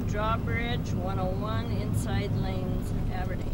Drawbridge 101, inside lanes, Aberdeen.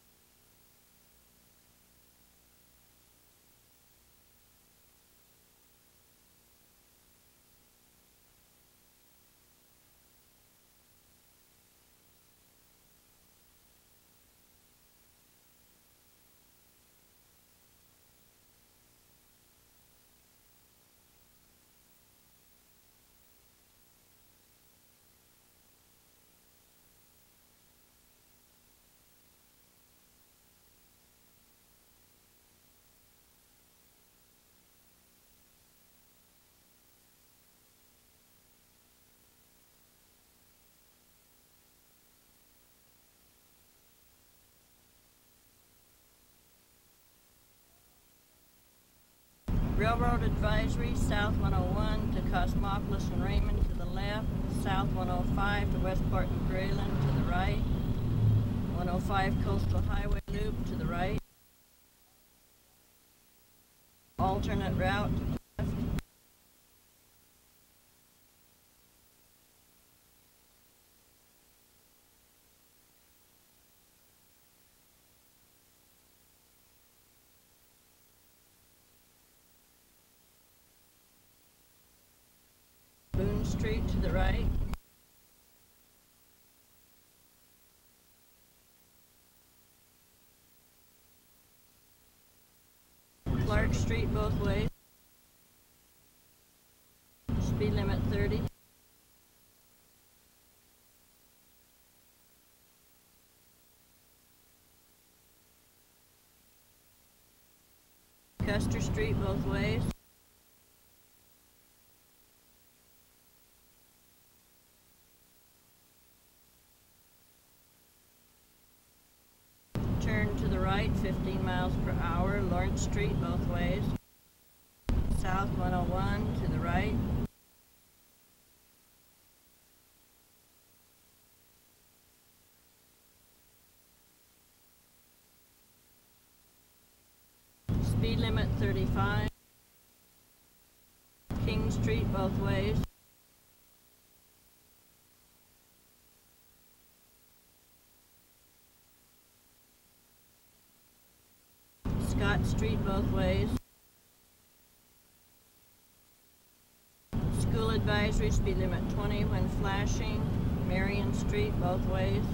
Railroad advisory, south 101 to Cosmopolis and Raymond to the left, south 105 to Westport and Grayland to the right, 105 Coastal Highway Loop to the right, alternate route to the left, Boone Street to the right, Clark Street both ways, speed limit 30, Custer Street both ways, turn to the right 15 miles per hour, Lawrence Street both ways, south 101 to the right, speed limit 35, King Street both ways, Scott Street both ways, school advisory, speed limit 20 when flashing, Marion Street both ways,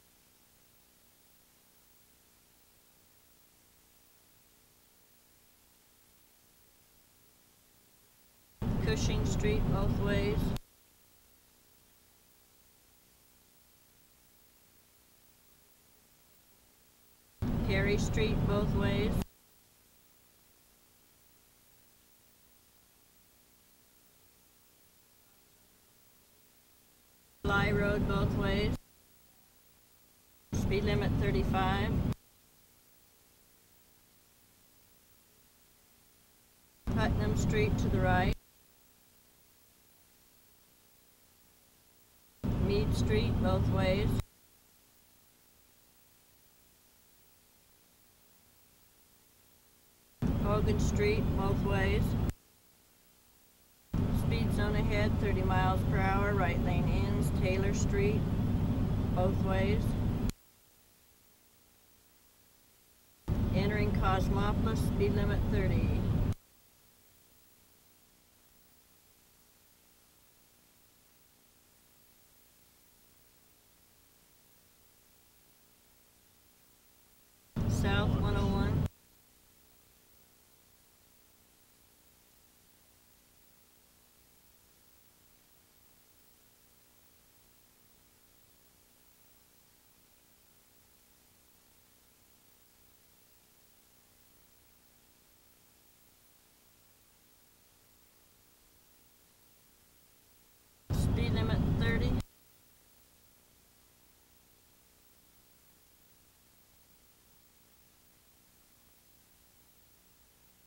Cushing Street both ways, Carey Street both ways, Fly Road both ways, speed limit 35, Putnam Street to the right, Meade Street both ways, Hogan Street both ways, speed zone ahead 30 miles per hour, right lane ends, Taylor Street both ways, entering Cosmopolis, speed limit 30. South 101, speed limit 30,